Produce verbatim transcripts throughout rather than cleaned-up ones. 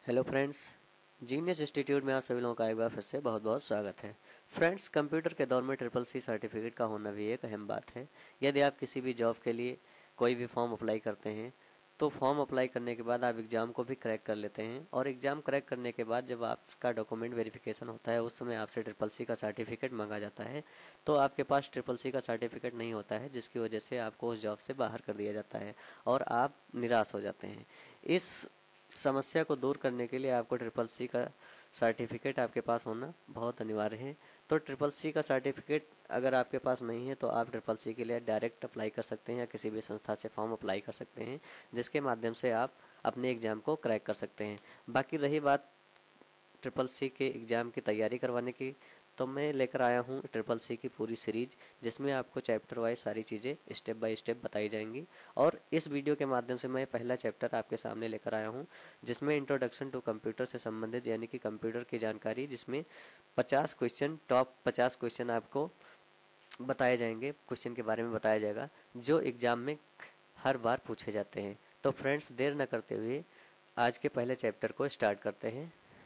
Hello friends, genius institute में आप सभी लोगों का एक बार फिर से बहुत बहुत स्वागत है। फ्रेंड्स, कंप्यूटर के दौर में ट्रिपल सी सर्टिफिकेट का होना भी एक अहम बात है। यदि आप किसी भी जॉब के लिए कोई भी फॉर्म अप्लाई करते हैं तो फॉर्म अप्लाई करने के बाद आप एग्ज़ाम को भी क्रैक कर लेते हैं और एग्ज़ाम क्रैक करने के बाद जब आपका डॉक्यूमेंट वेरिफिकेशन होता है उस समय आपसे ट्रिपल सी का सर्टिफिकेट मांगा जाता है। तो आपके पास ट्रिपल सी का सर्टिफिकेट नहीं होता है, जिसकी वजह से आपको उस जॉब से बाहर कर दिया जाता है और आप निराश हो जाते हैं। इस समस्या को दूर करने के लिए आपको ट्रिपल सी का सर्टिफिकेट आपके पास होना बहुत अनिवार्य है। तो ट्रिपल सी का सर्टिफिकेट अगर आपके पास नहीं है तो आप ट्रिपल सी के लिए डायरेक्ट अप्लाई कर सकते हैं या किसी भी संस्था से फॉर्म अप्लाई कर सकते हैं, जिसके माध्यम से आप अपने एग्ज़ाम को क्रैक कर सकते हैं। बाकी रही बात ट्रिपल सी के एग्ज़ाम की तैयारी करवाने की, तो मैं लेकर आया हूँ ट्रिपल सी की पूरी सीरीज, जिसमें आपको चैप्टर वाइज सारी चीज़ें स्टेप बाय स्टेप बताई जाएंगी। और इस वीडियो के माध्यम से मैं पहला चैप्टर आपके सामने लेकर आया हूँ, जिसमें इंट्रोडक्शन टू कंप्यूटर से संबंधित यानी कि कंप्यूटर की जानकारी, जिसमें पचास क्वेश्चन, टॉप पचास क्वेश्चन आपको बताए जाएंगे, क्वेश्चन के बारे में बताया जाएगा जो एग्ज़ाम में हर बार पूछे जाते हैं। तो फ्रेंड्स, देर न करते हुए आज के पहले चैप्टर को स्टार्ट करते हैं।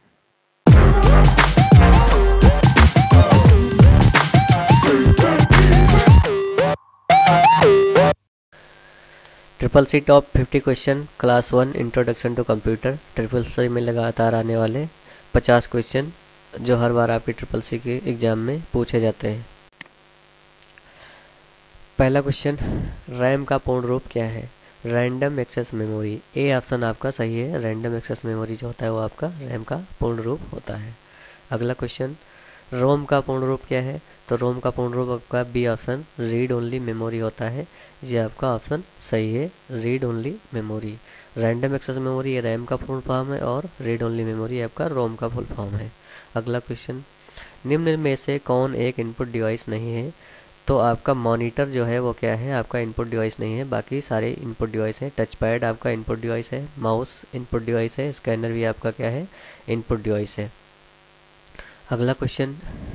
Triple C top fifty question class one introduction to computer, triple C में लगातार आने वाले पचास क्वेश्चन जो हर बार आपके ट्रिपल सी के एग्ज़ाम में पूछे जाते हैं। पहला क्वेश्चन, रैम का पूर्ण रूप क्या है? Random access memory. A option आपका सही है, रैंडम एक्सेस मेमोरी जो होता है वो आपका रैम का पूर्ण रूप होता है। अगला क्वेश्चन, रोम का पूर्ण रूप क्या है? तो रोम का पूर्ण रूप आपका B option read only memory होता है। ये आपका ऑप्शन सही है, read only memory. Random access memory ये रैम का फुल फॉर्म है और रीड ओनली मेमोरी आपका रोम का फुल फॉर्म है। अगला क्वेश्चन, निम्न में से कौन एक इनपुट डिवाइस नहीं है? तो आपका मॉनिटर जो है वो क्या है? आपका इनपुट डिवाइस नहीं है, बाकी सारे इनपुट डिवाइस हैं। टच पैड आपका इनपुट डिवाइस है, माउस इनपुट डिवाइस है, स्कैनर भी आपका क्या है? इनपुट डिवाइस है। अगला क्वेश्चन,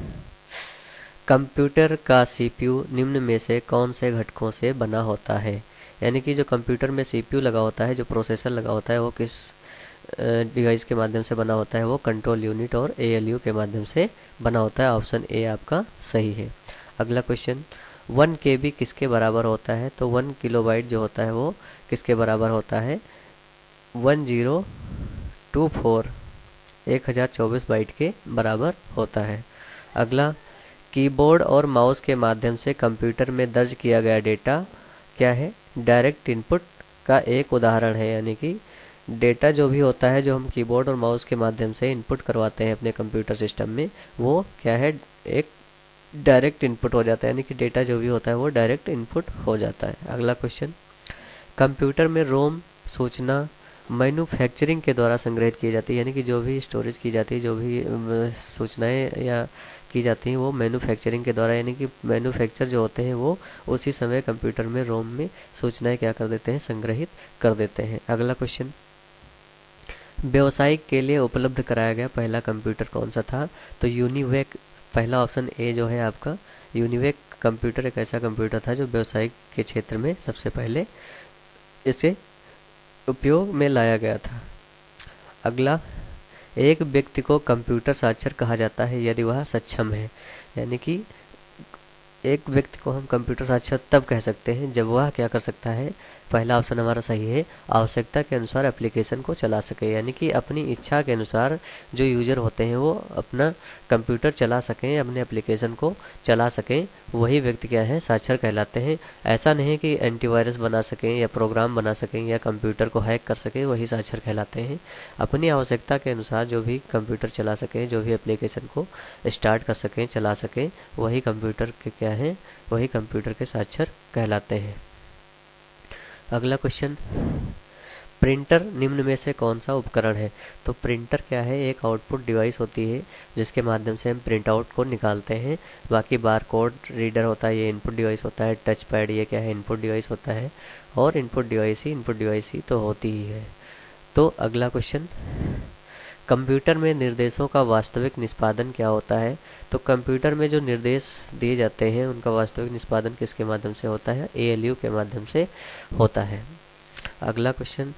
कंप्यूटर का सीपीयू निम्न में से कौन से घटकों से बना होता है? यानी कि जो कंप्यूटर में सीपीयू लगा होता है, जो प्रोसेसर लगा होता है, वो किस डिवाइस के माध्यम से बना होता है? वो कंट्रोल यूनिट और एएलयू के माध्यम से बना होता है। ऑप्शन ए आपका सही है। अगला क्वेश्चन, वन के बी किसके बराबर होता है? तो वन किलोबाइट जो होता है वो किसके बराबर होता है? वन जीरो टू फोर एक हज़ार चौबीस बाइट के बराबर होता है। अगला, कीबोर्ड और माउस के माध्यम से कंप्यूटर में दर्ज किया गया डेटा क्या है? डायरेक्ट इनपुट का एक उदाहरण है। यानी कि डेटा जो भी होता है जो हम कीबोर्ड और माउस के माध्यम से इनपुट करवाते हैं अपने कंप्यूटर सिस्टम में, वो क्या है? एक डायरेक्ट इनपुट हो जाता है, यानी कि डेटा जो भी होता है वो डायरेक्ट इनपुट हो जाता है। अगला क्वेश्चन, कंप्यूटर में रोम सूचना मैन्युफैक्चरिंग के द्वारा संग्रहित की जाती है। यानी कि जो भी स्टोरेज की जाती है, जो भी सूचनाएं या की जाती हैं, वो मैन्युफैक्चरिंग के द्वारा, यानी कि मैन्युफैक्चर जो होते हैं वो उसी समय कंप्यूटर में रोम में सूचनाएं क्या कर देते हैं? संग्रहित कर देते हैं। अगला क्वेश्चन, व्यवसायिक के लिए उपलब्ध कराया गया पहला कंप्यूटर कौन सा था? तो यूनिवेक। पहला ऑप्शन ए जो है आपका यूनिवेक कंप्यूटर एक ऐसा कंप्यूटर था जो व्यवसायिक के क्षेत्र में सबसे पहले इसे उपयोग में लाया गया था। अगला, एक व्यक्ति को कंप्यूटर साक्षर कहा जाता है यदि वह सक्षम है। यानी कि एक व्यक्ति को हम कंप्यूटर साक्षर तब कह सकते हैं जब वह क्या कर सकता है? पहला ऑप्शन हमारा सही है, आवश्यकता के अनुसार एप्लीकेशन को चला सके। यानी कि अपनी इच्छा के अनुसार जो यूजर होते हैं वो अपना कंप्यूटर चला सकें, अपने एप्लीकेशन को चला सकें, वही व्यक्ति क्या है? साक्षर कहलाते हैं। ऐसा नहीं कि एंटीवायरस बना सकें या प्रोग्राम बना सकें या कंप्यूटर को हैक कर सकें, वही साक्षर कहलाते हैं। अपनी आवश्यकता के अनुसार जो भी कंप्यूटर चला सकें, जो भी एप्लीकेशन को स्टार्ट कर सकें, चला सकें, वही कंप्यूटर के क्या है? वही कंप्यूटर के साक्षर कहलाते हैं। अगला क्वेश्चन, प्रिंटर निम्न में से कौन सा उपकरण है? तो प्रिंटर क्या है? एक आउटपुट डिवाइस होती है जिसके माध्यम से हम प्रिंट आउट को निकालते हैं। बाकी बार कोड रीडर होता है, ये इनपुट डिवाइस होता है। टच पैड ये क्या है? इनपुट डिवाइस होता है। और इनपुट डिवाइस ही इनपुट डिवाइस ही तो होती ही है। तो अगला क्वेश्चन, कंप्यूटर में निर्देशों का वास्तविक निष्पादन क्या होता है? तो कंप्यूटर में जो निर्देश दिए जाते हैं उनका वास्तविक निष्पादन किसके माध्यम से होता है? एएलयू के माध्यम से होता है। अगला क्वेश्चन,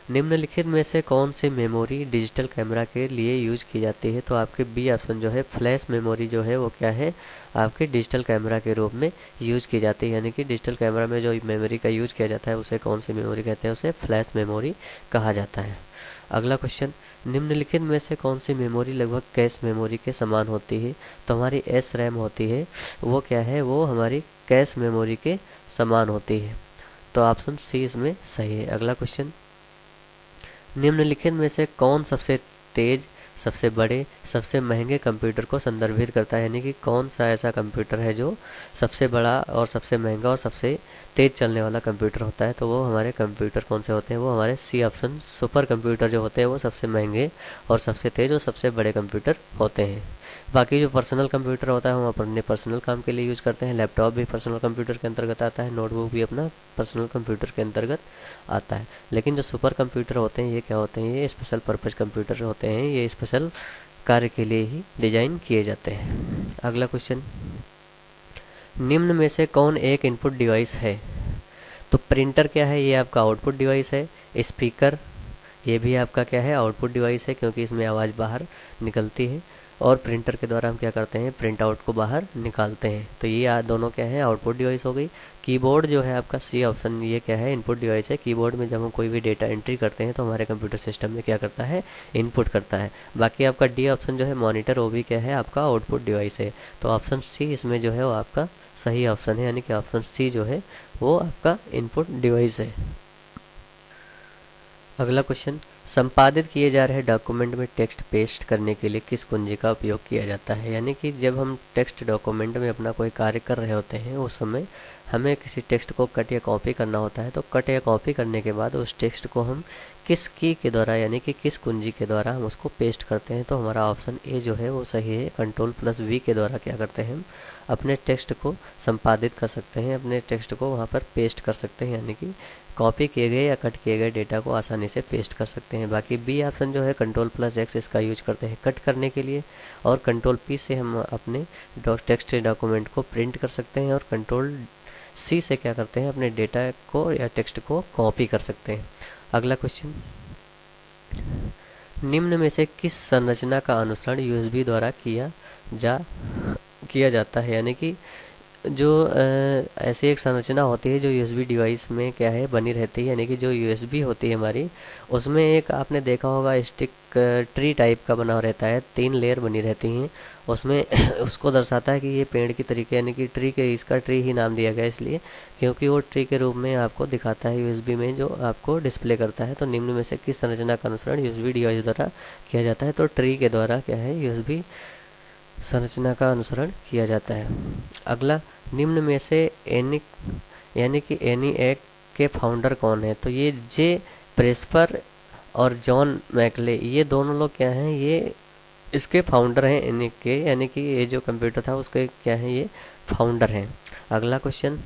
निम्नलिखित में से कौन सी मेमोरी डिजिटल कैमरा के लिए यूज की जाती है? तो आपके बी ऑप्शन जो है फ्लैश मेमोरी जो है वो क्या है, आपके डिजिटल कैमरा के रूप में यूज की जाती है। यानी कि डिजिटल कैमरा में जो मेमोरी का यूज किया जाता है उसे कौन सी मेमोरी कहते हैं? उसे फ्लैश मेमोरी कहा जाता है। अगला क्वेश्चन, निम्नलिखित में से कौन सी मेमोरी लगभग कैश मेमोरी के समान होती है? तो हमारी एस रैम होती है वो क्या है, वो हमारी कैश मेमोरी के समान होती है। तो ऑप्शन सी इसमें सही है। अगला क्वेश्चन, निम्नलिखित में से कौन सबसे तेज, सबसे बड़े, सबसे महंगे कंप्यूटर को संदर्भित करता है? यानी कि कौन सा ऐसा कंप्यूटर है जो सबसे बड़ा और सबसे महंगा और सबसे तेज चलने वाला कंप्यूटर होता है? तो वो हमारे कंप्यूटर कौन से होते हैं? वो हमारे सी ऑप्शन सुपर कंप्यूटर जो होते हैं वो सबसे महंगे और सबसे तेज और सबसे बड़े कंप्यूटर होते हैं। बाकी जो पर्सनल कंप्यूटर होता है हम अपने पर्सनल काम के लिए यूज करते हैं। लैपटॉप भी पर्सनल कंप्यूटर के अंतर्गत आता है, नोटबुक भी अपना पर्सनल कंप्यूटर के अंतर्गत आता है। लेकिन जो सुपर कंप्यूटर होते हैं ये क्या होते हैं? ये स्पेशल पर्पज कंप्यूटर होते हैं, ये स्पेशल कार्य के लिए ही डिजाइन किए जाते हैं। अगला क्वेश्चन, निम्न में से कौन एक इनपुट डिवाइस है? तो प्रिंटर क्या है? ये आपका आउटपुट डिवाइस है। स्पीकर ये भी आपका क्या है? आउटपुट डिवाइस है, क्योंकि इसमें आवाज़ बाहर निकलती है। और प्रिंटर के द्वारा हम क्या करते हैं? प्रिंट आउट को बाहर निकालते हैं। तो ये दोनों क्या है? आउटपुट डिवाइस हो गई। कीबोर्ड जो है आपका सी ऑप्शन, ये क्या है? इनपुट डिवाइस है। कीबोर्ड में जब हम कोई भी डेटा एंट्री करते हैं तो हमारे कंप्यूटर सिस्टम में क्या करता है? इनपुट करता है। बाकी आपका डी ऑप्शन जो है मॉनिटर, वो भी क्या है? आपका आउटपुट डिवाइस है। तो ऑप्शन सी इसमें जो है वो आपका सही ऑप्शन है, यानी कि ऑप्शन सी जो है वो आपका इनपुट डिवाइस है। अगला क्वेश्चन, संपादित किए जा रहे डॉक्यूमेंट में टेक्स्ट पेस्ट करने के लिए किस कुंजी का उपयोग किया जाता है? यानी कि जब हम टेक्स्ट डॉक्यूमेंट में अपना कोई कार्य कर रहे होते हैं उस समय हमें किसी टेक्स्ट को कट या कॉपी करना होता है। तो कट या कॉपी करने के बाद उस टेक्स्ट को हम किस की के द्वारा, यानी कि किस कुंजी के द्वारा हम उसको पेस्ट करते हैं? तो हमारा ऑप्शन ए जो है वो सही है। कंट्रोल प्लस वी के द्वारा क्या करते हैं? हम अपने टेक्स्ट को संपादित कर सकते हैं, अपने टेक्स्ट को वहाँ पर पेस्ट कर सकते हैं, यानी कि कॉपी किए गए या कट किए गए डेटा को आसानी से पेस्ट कर सकते हैं। बाकी बी ऑप्शन जो है कंट्रोल प्लस एक्स इसका यूज करते हैं कट करने के लिए, और कंट्रोल पी से हम अपने टेक्स्ट डॉक्यूमेंट को प्रिंट कर सकते हैं, और कंट्रोल सी से क्या करते हैं? अपने डेटा को या टेक्स्ट को कॉपी कर सकते हैं। अगला क्वेश्चन, निम्न में से किस संरचना का अनुसरण यूएसबी द्वारा किया जा किया जाता है? यानी कि जो ऐसी एक संरचना होती है जो यूएसबी डिवाइस में क्या है? बनी रहती है। यानी कि जो यूएसबी होती है हमारी, उसमें एक आपने देखा होगा स्टिक ट्री टाइप का बना रहता है, तीन लेयर बनी रहती हैं उसमें। उसको दर्शाता है कि ये पेड़ की तरीके, यानी कि ट्री के, इसका ट्री ही नाम दिया गया इसलिए क्योंकि वो ट्री के रूप में आपको दिखाता है यूएसबी में, जो आपको डिस्प्ले करता है। तो निम्न में से किस संरचना का अनुसरण यूएसबी डिवाइस द्वारा किया जाता है? तो ट्री के द्वारा क्या है? यूएसबी संरचना का अनुसरण किया जाता है। अगला, निम्न में से एनिक यानी कि एनीएक के फाउंडर कौन है? तो ये जे प्रेस्पर और जॉन मैकले, ये दोनों लोग क्या हैं? ये इसके फाउंडर हैं एनिक के, यानी कि ये जो कंप्यूटर था उसके क्या है? ये फाउंडर हैं। अगला क्वेश्चन,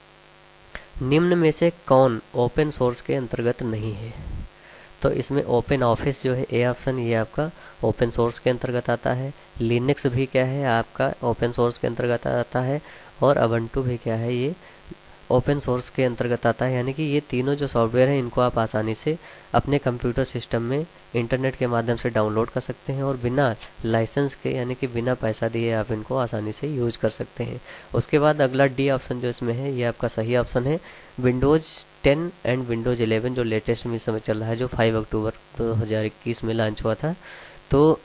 निम्न में से कौन ओपन सोर्स के अंतर्गत नहीं है? तो इसमें ओपन ऑफिस जो है ए ऑप्शन, ये आपका ओपन सोर्स के अंतर्गत आता है। लिनक्स भी क्या है? आपका ओपन सोर्स के अंतर्गत आता है। और अबंटू भी क्या है? ये ओपन सोर्स के अंतर्गत आता है। यानी कि ये तीनों जो सॉफ्टवेयर हैं इनको आप आसानी से अपने कंप्यूटर सिस्टम में इंटरनेट के माध्यम से डाउनलोड कर सकते हैं, और बिना लाइसेंस के, यानी कि बिना पैसा दिए आप इनको आसानी से यूज कर सकते हैं। उसके बाद अगला डी ऑप्शन जो इसमें है ये आपका सही ऑप्शन है। Windows ten and Windows eleven जो लेटेस्ट में इस समय चल रहा है, जो फाइव अक्टूबर दो हज़ार इक्कीस में लॉन्च हुआ था, तो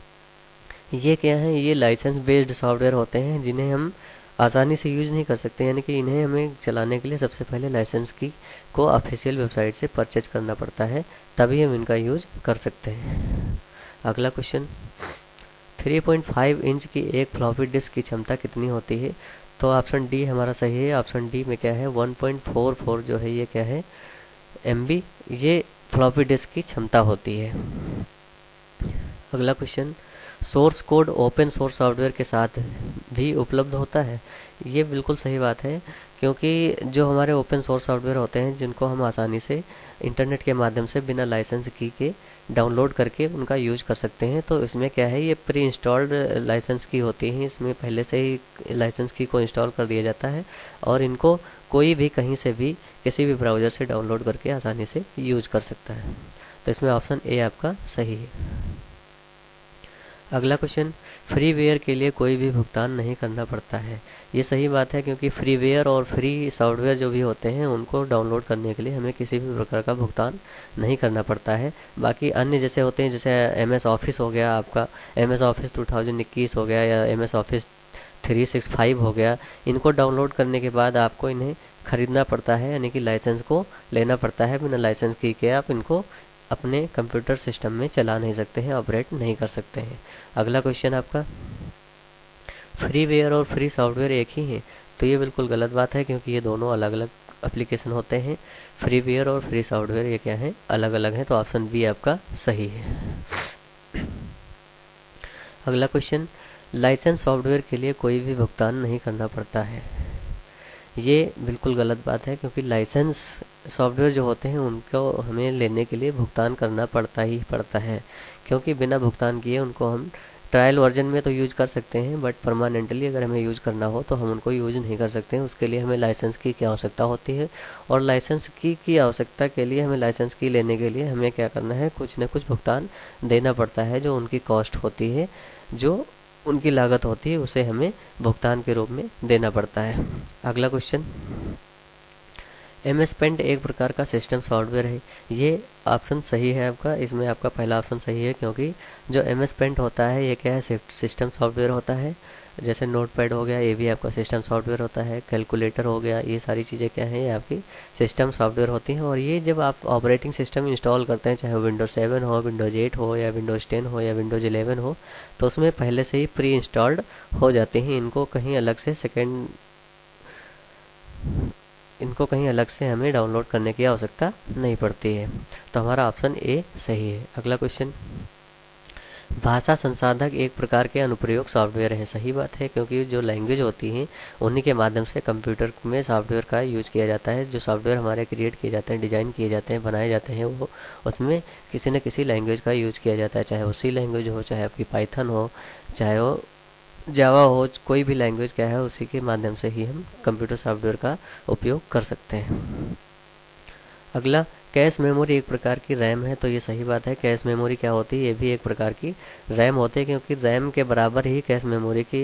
ये क्या है? ये लाइसेंस बेस्ड सॉफ्टवेयर होते हैं जिन्हें हम आसानी से यूज नहीं कर सकते। यानी कि इन्हें हमें चलाने के लिए सबसे पहले लाइसेंस की को ऑफिशियल वेबसाइट से परचेज करना पड़ता है, तभी हम इनका यूज कर सकते हैं। अगला question, three point five inch की एक फ्लॉपी डिस्क की क्षमता कितनी होती है? तो ऑप्शन डी हमारा सही है। ऑप्शन डी में क्या है? वन पॉइंट फोर फोर जो है ये क्या है? एम बी ये फ्लॉपी डिस्क की क्षमता होती है। अगला question, source code open source software के साथ भी उपलब्ध होता है? ये बिल्कुल सही बात है। क्योंकि जो हमारे ओपन सोर्स सॉफ्टवेयर होते हैं जिनको हम आसानी से इंटरनेट के माध्यम से बिना लाइसेंस की के डाउनलोड करके उनका यूज कर सकते हैं, तो इसमें क्या है, ये प्री इंस्टॉल्ड लाइसेंस की होती हैं, इसमें पहले से ही लाइसेंस की को इंस्टॉल कर दिया जाता है और इनको कोई भी कहीं से भी किसी भी ब्राउज़र से डाउनलोड करके आसानी से यूज कर सकता है। तो इसमें ऑप्शन ए आपका सही है। अगला क्वेश्चन, फ्रीवेयर के लिए कोई भी भुगतान नहीं करना पड़ता है। ये सही बात है, क्योंकि फ्रीवेयर और फ्री सॉफ्टवेयर जो भी होते हैं उनको डाउनलोड करने के लिए हमें किसी भी प्रकार का भुगतान नहीं करना पड़ता है। बाकी अन्य जैसे होते हैं, जैसे एम एस ऑफिस हो गया, आपका M S office two thousand इक्कीस हो गया या M S office three six five हो गया, इनको डाउनलोड करने के बाद आपको इन्हें खरीदना पड़ता है, यानी कि लाइसेंस को लेना पड़ता है। बिना लाइसेंस की के आप इनको अपने कंप्यूटर सिस्टम में चला नहीं सकते हैं, ऑपरेट नहीं कर सकते हैं। अगला क्वेश्चन आपका, फ्रीवेयर और फ्री सॉफ्टवेयर एक ही हैं। तो ये बिल्कुल गलत बात है, क्योंकि ये दोनों अलग अलग एप्लीकेशन होते हैं। फ्रीवेयर और फ्री सॉफ्टवेयर ये क्या है, अलग अलग हैं। तो ऑप्शन बी आपका सही है। अगला क्वेश्चन, लाइसेंस सॉफ्टवेयर के लिए कोई भी भुगतान नहीं करना पड़ता है। ये बिल्कुल गलत बात है, क्योंकि लाइसेंस सॉफ्टवेयर जो होते हैं उनको हमें लेने के लिए भुगतान करना पड़ता ही पड़ता है, क्योंकि बिना भुगतान किए उनको हम ट्रायल वर्जन में तो यूज कर सकते हैं, बट परमानेंटली अगर हमें यूज करना हो तो हम उनको यूज नहीं कर सकते हैं। उसके लिए हमें लाइसेंस की की आवश्यकता होती है, और लाइसेंस की की आवश्यकता के लिए हमें लाइसेंस की लेने के लिए हमें क्या करना है, कुछ न कुछ भुगतान देना पड़ता है। जो उनकी कॉस्ट होती है, जो उनकी लागत होती है, उसे हमें भुगतान के रूप में देना पड़ता है। अगला क्वेश्चन, एम एस पेंट एक प्रकार का सिस्टम सॉफ्टवेयर है। ये ऑप्शन सही है आपका, इसमें आपका पहला ऑप्शन सही है, क्योंकि जो एम एस पेंट होता है ये क्या है, सिस्टम सॉफ्टवेयर होता है। जैसे नोट पैड हो गया, ये भी आपका सिस्टम सॉफ्टवेयर होता है। कैलकुलेटर हो गया, ये सारी चीज़ें क्या हैं, ये आपकी सिस्टम सॉफ्टवेयर होती हैं। और ये जब आप ऑपरेटिंग सिस्टम इंस्टॉल करते हैं, चाहे विंडोज सेवन हो, विंडोज एट हो, या विंडोज टेन हो, या विंडोज इलेवन हो, तो उसमें पहले से ही प्री इंस्टॉल्ड हो जाते हैं। इनको कहीं अलग से सेकेंड इनको कहीं अलग से हमें डाउनलोड करने की आवश्यकता नहीं पड़ती है। तो हमारा ऑप्शन ए सही है। अगला क्वेश्चन, भाषा संसाधक एक प्रकार के अनुप्रयोग सॉफ्टवेयर है। सही बात है, क्योंकि जो लैंग्वेज होती हैं उन्हीं के माध्यम से कंप्यूटर में सॉफ्टवेयर का यूज किया जाता है। जो सॉफ्टवेयर हमारे क्रिएट किए जाते हैं, डिजाइन किए जाते हैं, बनाए जाते हैं, वो उसमें किसी न किसी लैंग्वेज का यूज किया जाता है। चाहे वो सी लैंग्वेज हो, चाहे आपकी पाइथन हो, चाहे वो जावा हो, कोई भी लैंग्वेज क्या है, उसी के माध्यम से ही हम कंप्यूटर सॉफ्टवेयर का उपयोग कर सकते हैं। अगला, कैश मेमोरी एक प्रकार की रैम है। तो ये सही बात है। कैश मेमोरी क्या होती है, ये भी एक प्रकार की रैम होती है, क्योंकि रैम के बराबर ही कैश मेमोरी की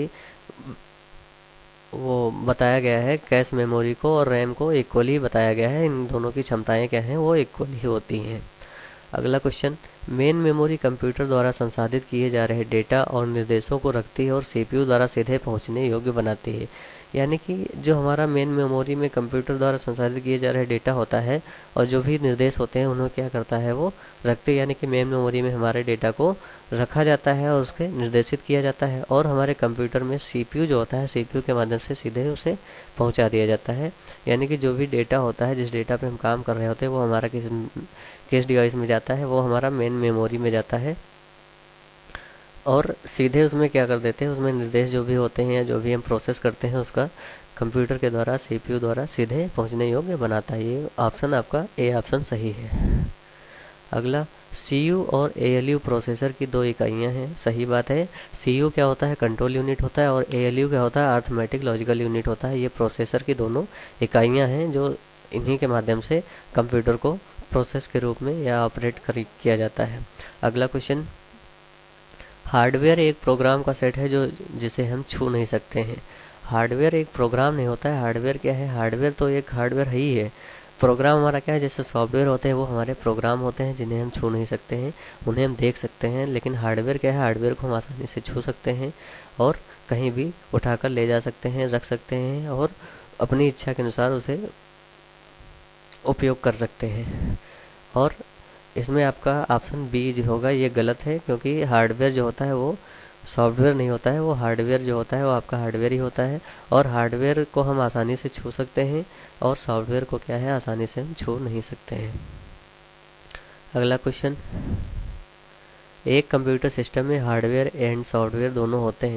वो बताया गया है। कैश मेमोरी को और रैम को इक्वली बताया गया है। इन दोनों की क्षमताएं क्या हैं, वो इक्वली ही होती हैं। अगला क्वेश्चन, मेन मेमोरी कंप्यूटर द्वारा संसाधित किए जा रहे डेटा और निर्देशों को रखती है और सीपीयू द्वारा सीधे पहुंचने योग्य बनाती है। यानी कि जो हमारा मेन मेमोरी में कंप्यूटर द्वारा संसाधित किए जा रहे डेटा होता है और जो भी निर्देश होते हैं उन्हें क्या करता है, वो रखते हैं। यानी कि मेन मेमोरी में हमारे डेटा को रखा जाता है और उसके निर्देशित किया जाता है, और हमारे कंप्यूटर में सीपीयू जो होता है, सीपीयू के माध्यम से सीधे उसे पहुंचा दिया जाता है। यानी कि जो भी डेटा होता है, जिस डेटा पे हम काम कर रहे होते हैं, वो हमारा किस किस डिवाइस में जाता है, वो हमारा मेन मेमोरी में जाता है, और सीधे उसमें क्या कर देते हैं, उसमें निर्देश जो भी होते हैं या जो भी हम प्रोसेस करते हैं उसका कंप्यूटर के द्वारा, सीपीयू द्वारा सीधे पहुंचने योग्य बनाता है। ये ऑप्शन आपका ए ऑप्शन सही है। अगला, सीयू और एएलयू प्रोसेसर की दो इकाइयां हैं। सही बात है। सीयू क्या होता है, कंट्रोल यूनिट होता है, और एएलयू क्या होता है, अर्थमेटिक लॉजिकल यूनिट होता है। ये प्रोसेसर की दोनों इकाइयां हैं, जो इन्हीं के माध्यम से कंप्यूटर को प्रोसेस के रूप में या ऑपरेट कर किया जाता है। अगला क्वेश्चन, हार्डवेयर एक प्रोग्राम का सेट है जो जिसे हम छू नहीं सकते हैं। हार्डवेयर एक प्रोग्राम नहीं होता है। हार्डवेयर क्या है, हार्डवेयर तो एक हार्डवेयर ही है। प्रोग्राम हमारा क्या है, जैसे सॉफ्टवेयर होते हैं वो हमारे प्रोग्राम होते हैं जिन्हें हम छू नहीं सकते हैं, उन्हें हम देख सकते हैं। लेकिन हार्डवेयर क्या है, हार्डवेयर को हम आसानी से छू सकते हैं और कहीं भी उठाकर ले जा सकते हैं, रख सकते हैं, और अपनी इच्छा के अनुसार उसे उपयोग कर सकते हैं। और इसमें आपका ऑप्शन बी जो होगा ये गलत है, क्योंकि हार्डवेयर जो होता है वो सॉफ्टवेयर नहीं होता है। वो हार्डवेयर जो होता है वो आपका हार्डवेयर ही होता है, और हार्डवेयर को हम आसानी से छू सकते हैं और सॉफ्टवेयर को क्या है, आसानी से हम छू नहीं सकते हैं। अगला क्वेश्चन, एक कंप्यूटर सिस्टम में हार्डवेयर एंड सॉफ्टवेयर दोनों होते हैं।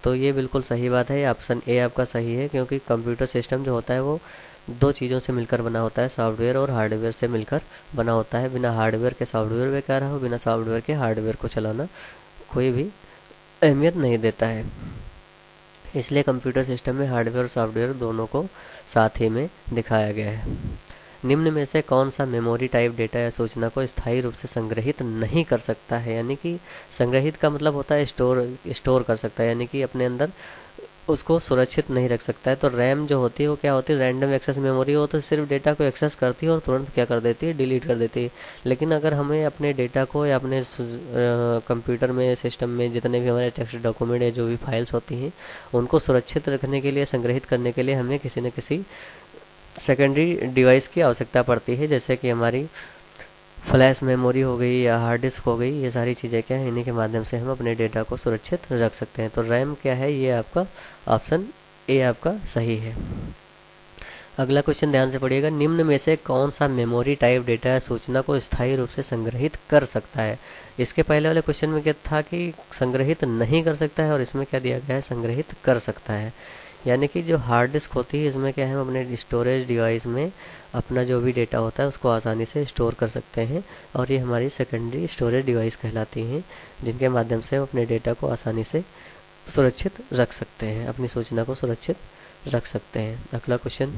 तो ये बिल्कुल सही बात है, ऑप्शन ए आपका सही है, क्योंकि कंप्यूटर सिस्टम जो होता है वो दो चीज़ों से मिलकर बना होता है, सॉफ्टवेयर और हार्डवेयर से मिलकर बना होता है। बिना हार्डवेयर के सॉफ्टवेयर बेकार है, बिना सॉफ्टवेयर के हार्डवेयर को चलाना कोई भी अहमियत नहीं देता है। इसलिए कंप्यूटर सिस्टम में हार्डवेयर और सॉफ्टवेयर दोनों को साथ ही में दिखाया गया है। निम्न में से कौन सा मेमोरी टाइप डेटा या सूचना को स्थायी रूप से संग्रहित नहीं कर सकता है? यानी कि संग्रहित का मतलब होता है स्टोर स्टोर कर सकता है, यानी कि अपने अंदर उसको सुरक्षित नहीं रख सकता है। तो रैम जो होती है वो क्या होती है? रैंडम एक्सेस मेमोरी हो, तो सिर्फ डेटा को एक्सेस करती है और तुरंत क्या कर देती है? डिलीट कर देती है। लेकिन अगर हमें अपने डेटा को या अपने कंप्यूटर में सिस्टम में जितने भी हमारे टेक्स्ट डॉक्यूमेंट है, जो भी फाइल्स होती हैं, उनको सुरक्षित रखने के लिए, संग्रहित करने के लिए हमें किसी न किसी सेकेंडरी डिवाइस की आवश्यकता पड़ती है, जैसे कि हमारी फ्लैश मेमोरी हो गई या हार्ड डिस्क हो गई। ये सारी चीज़ें क्या है, इन्हीं के माध्यम से हम अपने डेटा को सुरक्षित रख सकते हैं। तो रैम क्या है? ये आपका ऑप्शन ए आपका सही है। अगला क्वेश्चन ध्यान से पढ़िएगा। निम्न में से कौन सा मेमोरी टाइप डेटा या सूचना को स्थायी रूप से संग्रहित कर सकता है? इसके पहले वाले क्वेश्चन में क्या था कि संग्रहित नहीं कर सकता है, और इसमें क्या दिया गया है? संग्रहित कर सकता है। यानी कि जो हार्ड डिस्क होती है, इसमें क्या है, हम अपने स्टोरेज डिवाइस में अपना जो भी डेटा होता है उसको आसानी से स्टोर कर सकते हैं, और ये हमारी सेकेंडरी स्टोरेज डिवाइस कहलाती हैं, जिनके माध्यम से हम अपने डेटा को आसानी से सुरक्षित रख सकते हैं, अपनी सूचना को सुरक्षित रख सकते हैं। अगला क्वेश्चन,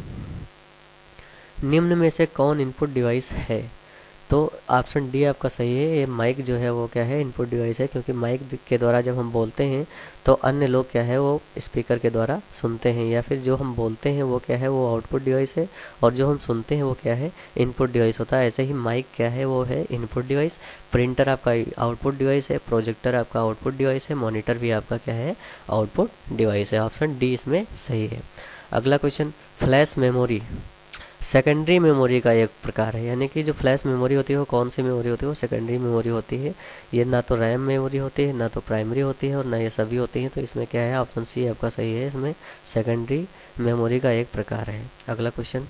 निम्न में से कौन इनपुट डिवाइस है? तो ऑप्शन डी आपका सही है। ये माइक जो है वो क्या है? इनपुट डिवाइस है, क्योंकि माइक के द्वारा जब हम बोलते हैं तो अन्य लोग क्या है वो स्पीकर के द्वारा सुनते हैं, या फिर जो हम बोलते हैं वो क्या है? वो आउटपुट डिवाइस है, और जो हम सुनते हैं वो क्या है? इनपुट डिवाइस होता है। ऐसे ही माइक क्या है? वो है इनपुट डिवाइस। प्रिंटर आपका आउटपुट डिवाइस है, प्रोजेक्टर आपका आउटपुट डिवाइस है, मॉनिटर भी आपका क्या है? आउटपुट डिवाइस है। ऑप्शन डी इसमें सही है। अगला question, flash memory secondary memory का एक प्रकार है। यानी कि जो फ्लैश मेमोरी होती है वो कौन सी मेमोरी होती है? वो सेकेंडरी मेमोरी होती है। ये ना तो रैम मेमोरी होती है, ना तो प्राइमरी होती है, और ना ये सभी होती हैं। तो इसमें क्या है? ऑप्शन सी आपका सही है। इसमें सेकेंडरी मेमोरी का एक प्रकार है। अगला क्वेश्चन,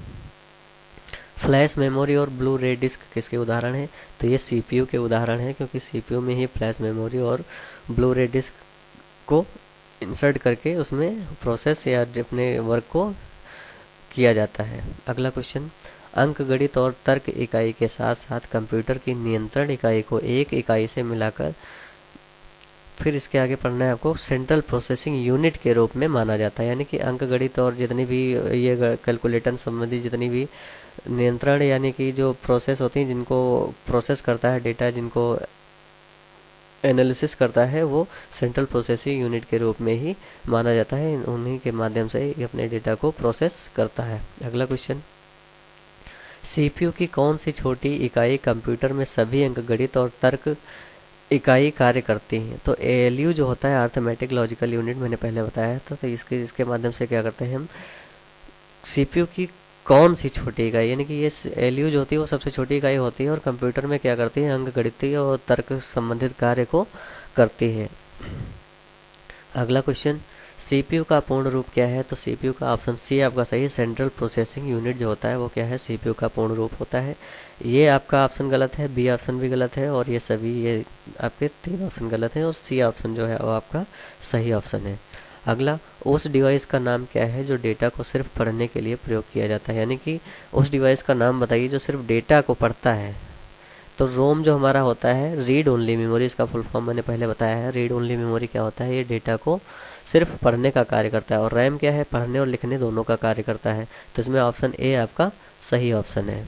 फ्लैश मेमोरी और ब्लू रे डिस्क किसके उदाहरण है? तो ये सीपीयू के उदाहरण है, क्योंकि सीपीयू में ही फ्लैश मेमोरी और ब्लू रे डिस्क को इंसर्ट करके उसमें प्रोसेस या अपने वर्क को किया जाता है। अगला क्वेश्चन, अंक गणित और तर्क इकाई के साथ साथ कंप्यूटर की नियंत्रण इकाई को एक इकाई से मिलाकर फिर इसके आगे पढ़ना है आपको, सेंट्रल प्रोसेसिंग यूनिट के रूप में माना जाता है। यानी कि अंक गणित और जितनी भी ये कैलकुलेटर संबंधी जितनी भी नियंत्रण यानी कि जो प्रोसेस होती हैं, जिनको प्रोसेस करता है डेटा, जिनको एनालिसिस करता है, वो सेंट्रल प्रोसेसिंग यूनिट के रूप में ही माना जाता है। उन्हीं के माध्यम से ये अपने डेटा को प्रोसेस करता है। अगला क्वेश्चन, सीपीयू की कौन सी छोटी इकाई कंप्यूटर में सभी अंकगणित और तर्क इकाई कार्य करती हैं? तो एएलयू जो होता है, अर्थमेटिक लॉजिकल यूनिट, मैंने पहले बताया था। तो इसके इसके माध्यम से क्या करते हैं हम, सीपीयू की कौन सी छोटी इकाई, यानी कि ये एलयू जो होती है वो सबसे छोटी इकाई होती है, और कंप्यूटर में क्या करती है? अंकगणितीय और तर्क संबंधित कार्य को करती है। अगला क्वेश्चन, सीपीयू का पूर्ण रूप क्या है? तो सीपीयू का ऑप्शन सी आपका सही है। सेंट्रल प्रोसेसिंग यूनिट जो होता है वो क्या है? सीपीयू का पूर्ण रूप होता है। ये आपका ऑप्शन गलत है, बी ऑप्शन भी गलत है, और ये सभी ये आपके तीन ऑप्शन गलत हैं, और सी ऑप्शन जो है वो आपका सही ऑप्शन है। अगला, उस डिवाइस का नाम क्या है जो डेटा को सिर्फ पढ़ने के लिए प्रयोग किया जाता है? यानी कि उस डिवाइस का नाम बताइए जो सिर्फ डेटा को पढ़ता है। तो रोम जो हमारा होता है, रीड ओनली मेमोरी, इसका फुल फॉर्म मैंने पहले बताया है। रीड ओनली मेमोरी क्या होता है? ये डेटा को सिर्फ पढ़ने का कार्य करता है। और रैम क्या है? पढ़ने और लिखने दोनों का कार्य करता है। तो इसमें ऑप्शन ए आपका सही ऑप्शन है।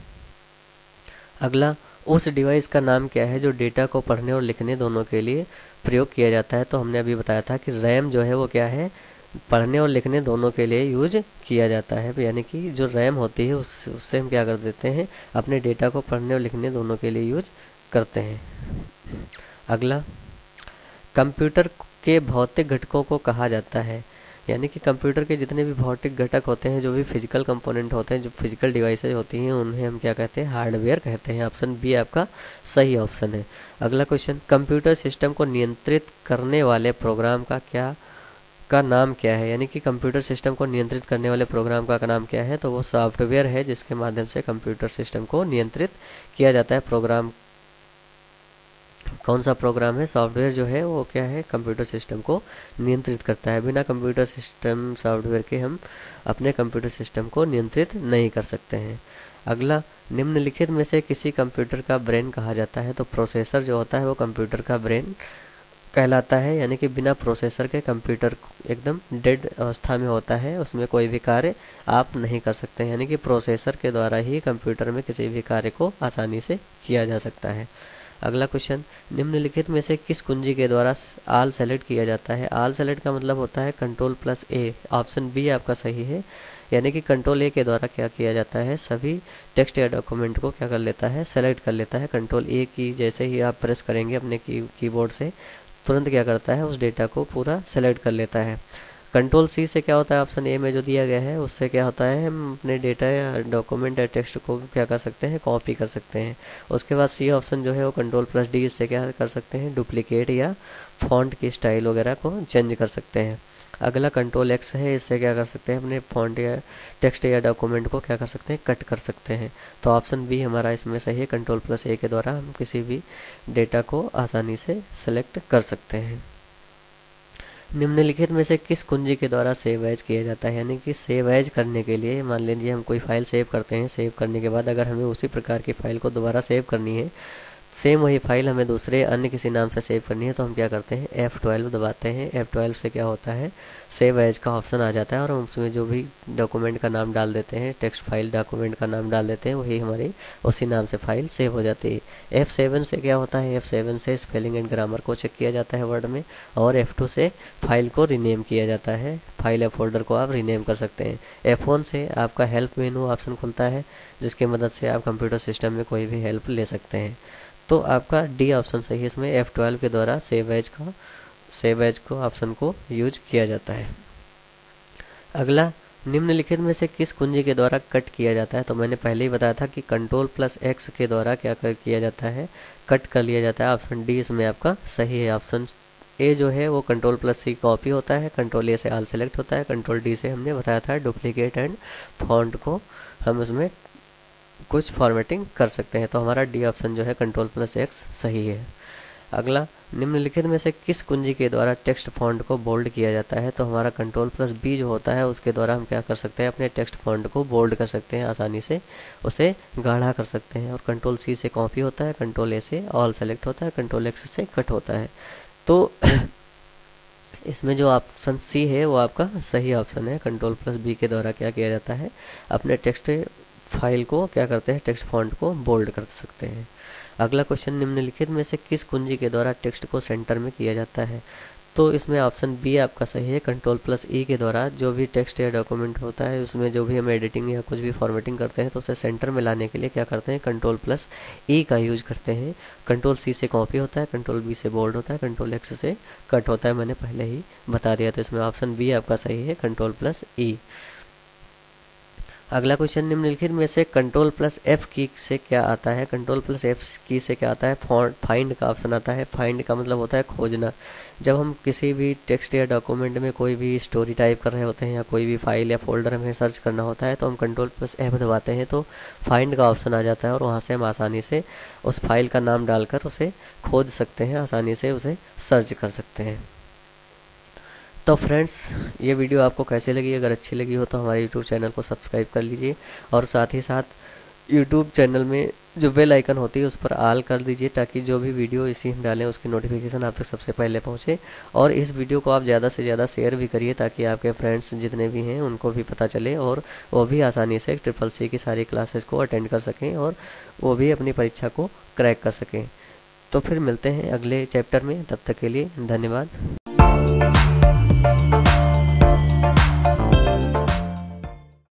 अगला, उस डिवाइस का नाम क्या है जो डेटा को पढ़ने और लिखने दोनों के लिए प्रयोग किया जाता है? तो हमने अभी बताया था कि रैम जो है वो क्या है? पढ़ने और लिखने दोनों के लिए यूज किया जाता है। यानी कि जो रैम होती है उस उससे हम क्या कर देते हैं? अपने डेटा को पढ़ने और लिखने दोनों के लिए यूज करते हैं। अगला, कंप्यूटर के भौतिक घटकों को कहा जाता है? यानी कि कंप्यूटर के जितने भी भौतिक घटक होते हैं, जो भी फिजिकल कंपोनेंट होते हैं, जो फिजिकल डिवाइसेज होती हैं, उन्हें हम क्या कहते हैं? हार्डवेयर कहते हैं। ऑप्शन बी आपका सही ऑप्शन है। अगला क्वेश्चन, कंप्यूटर सिस्टम को नियंत्रित करने वाले प्रोग्राम का क्या का नाम क्या है? यानी कि कंप्यूटर सिस्टम को नियंत्रित करने वाले प्रोग्राम का नाम क्या है? तो वो सॉफ्टवेयर है जिसके माध्यम से कंप्यूटर सिस्टम को नियंत्रित किया जाता है, प्रोग्राम कौन सा प्रोग्राम है, सॉफ्टवेयर जो है वो क्या है, कंप्यूटर सिस्टम को नियंत्रित करता है। बिना कंप्यूटर सिस्टम सॉफ्टवेयर के हम अपने कंप्यूटर सिस्टम को नियंत्रित नहीं कर सकते हैं। अगला, निम्नलिखित में से किसी कंप्यूटर का ब्रेन कहा जाता है। तो प्रोसेसर जो होता है वो कंप्यूटर का ब्रेन कहलाता है, यानी कि बिना प्रोसेसर के कंप्यूटर एकदम डेड अवस्था में होता है, उसमें कोई भी कार्य आप नहीं कर सकते हैं, यानी कि प्रोसेसर के द्वारा ही कंप्यूटर में किसी भी कार्य को आसानी से किया जा सकता है। अगला क्वेश्चन, निम्नलिखित में से किस कुंजी के द्वारा आल सेलेक्ट किया जाता है। आल सेलेक्ट का मतलब होता है control plus A. Option B आपका सही है, यानी कि कंट्रोल ए के द्वारा क्या किया जाता है, सभी टेक्स्ट या डॉक्यूमेंट को क्या कर लेता है, सेलेक्ट कर लेता है। कंट्रोल ए की जैसे ही आप प्रेस करेंगे अपने की कीबोर्ड से, तुरंत क्या करता है, उस डेटा को पूरा सेलेक्ट कर लेता है। कंट्रोल सी से क्या होता है, ऑप्शन ए में जो दिया गया है उससे क्या होता है, हम अपने डेटा या डॉक्यूमेंट या टेक्स्ट को क्या कर सकते हैं, कॉपी कर सकते हैं। उसके बाद सी ऑप्शन जो है वो कंट्रोल प्लस डी, इससे क्या कर सकते हैं, डुप्लीकेट या फॉन्ट की स्टाइल वगैरह को चेंज कर सकते हैं। अगला कंट्रोल एक्स है, इससे क्या कर सकते हैं, अपने फॉन्ट या टेक्स्ट या डॉक्यूमेंट को क्या कर सकते हैं, कट कर सकते हैं। तो ऑप्शन बी हमारा इसमें सही है, कंट्रोल प्लस ए के द्वारा हम किसी भी डेटा को आसानी से सेलेक्ट कर सकते हैं। निम्नलिखित में से किस कुंजी के द्वारा सेव एज किया जाता है, यानी कि सेव एज करने के लिए मान लीजिए हम कोई फाइल सेव करते हैं, सेव करने के बाद अगर हमें उसी प्रकार की फाइल को दोबारा सेव करनी है, सेम वही फाइल हमें दूसरे अन्य किसी नाम से सेव करनी है, तो हम क्या करते हैं, एफ ट्वेल्व दबाते हैं। एफ ट्वेल्व से क्या होता है, सेव एज का ऑप्शन आ जाता है और हम उसमें जो भी डॉक्यूमेंट का नाम डाल देते हैं, टेक्स्ट फाइल डॉक्यूमेंट का नाम डाल देते हैं, वही हमारी उसी नाम से फाइल सेव हो जाती है। एफ सेवन से क्या होता है, एफ सेवन से स्पेलिंग एंड ग्रामर को चेक किया जाता है वर्ड में, और एफ टू से फाइल को रीनेम किया जाता है, फाइल या फोल्डर को आप रीनेम कर सकते हैं। एफ वन से आपका हेल्प मेनू ऑप्शन खुलता है, जिसकी मदद से आप कंप्यूटर सिस्टम में कोई भी हेल्प ले सकते हैं। तो आपका डी ऑप्शन सही है, इसमें एफ ट्वेल्व के द्वारा सेव एज का सेव एज को ऑप्शन को यूज किया जाता है। अगला, निम्नलिखित में से किस कुंजी के द्वारा कट किया जाता है। तो मैंने पहले ही बताया था कि कंट्रोल प्लस एक्स के द्वारा क्या कर किया जाता है, कट कर लिया जाता है। ऑप्शन डी इसमें आपका सही है। ऑप्शन ए जो है वो कंट्रोल प्लस सी कॉपी होता है, कंट्रोल ए से ऑल सेलेक्ट होता है, कंट्रोल डी से हमने बताया था डुप्लीकेट एंड फॉन्ट को हम उसमें कुछ फॉर्मेटिंग कर सकते हैं। तो हमारा डी ऑप्शन जो है कंट्रोल प्लस एक्स सही है। अगला, निम्नलिखित में से किस कुंजी के द्वारा टेक्स्ट फॉन्ट को बोल्ड किया जाता है। तो हमारा कंट्रोल प्लस बी जो होता है उसके द्वारा हम क्या कर सकते हैं, अपने टेक्स्ट फॉन्ट को बोल्ड कर सकते हैं, आसानी से उसे गाढ़ा कर सकते हैं। और कंट्रोल सी से कॉपी होता है, कंट्रोल ए से ऑल सेलेक्ट होता है, कंट्रोल एक्स से कट होता है। तो इसमें जो ऑप्शन सी है वो आपका सही ऑप्शन है। कंट्रोल प्लस बी के द्वारा क्या किया जाता है, अपने टेक्स्ट फाइल को क्या करते हैं, टेक्स्ट फॉन्ट को बोल्ड कर सकते हैं। अगला क्वेश्चन, निम्नलिखित में से किस कुंजी के द्वारा टेक्स्ट को सेंटर में किया जाता है। तो इसमें ऑप्शन बी आपका सही है, कंट्रोल प्लस ई के द्वारा जो भी टेक्स्ट या डॉक्यूमेंट होता है उसमें जो भी हम एडिटिंग या कुछ भी फॉर्मेटिंग करते हैं तो उसे सेंटर में लाने के लिए क्या करते हैं, कंट्रोल प्लस ई का यूज करते हैं। कंट्रोल सी से कॉपी होता है, कंट्रोल बी से बोल्ड होता है, कंट्रोल एक्स से कट होता है, मैंने पहले ही बता दिया था। इसमें ऑप्शन बी आपका सही है, कंट्रोल प्लस ई। अगला क्वेश्चन, निम्नलिखित में से कंट्रोल प्लस एफ की से क्या आता है। कंट्रोल प्लस एफ की से क्या आता है, फाइंड का ऑप्शन आता है। फाइंड का मतलब होता है खोजना। जब हम किसी भी टेक्स्ट या डॉक्यूमेंट में कोई भी स्टोरी टाइप कर रहे होते हैं या कोई भी फाइल या फोल्डर हमें सर्च करना होता है तो हम कंट्रोल प्लस एफ दबाते हैं, तो फाइंड का ऑप्शन आ जाता है और वहाँ से हम आसानी से उस फाइल का नाम डालकर उसे खोज सकते हैं, आसानी से उसे सर्च कर सकते हैं। तो फ्रेंड्स, ये वीडियो आपको कैसे लगी, अगर अच्छी लगी हो तो हमारे यूट्यूब चैनल को सब्सक्राइब कर लीजिए और साथ ही साथ यूट्यूब चैनल में जो बेल आइकन होती है उस पर ऑल कर दीजिए, ताकि जो भी वीडियो इसी हम डालें उसकी नोटिफिकेशन आप तक सबसे पहले पहुंचे। और इस वीडियो को आप ज़्यादा से ज़्यादा शेयर भी करिए, ताकि आपके फ्रेंड्स जितने भी हैं उनको भी पता चले और वो भी आसानी से ट्रिपल सी की सारी क्लासेस को अटेंड कर सकें और वो भी अपनी परीक्षा को क्रैक कर सकें। तो फिर मिलते हैं अगले चैप्टर में, तब तक के लिए धन्यवाद।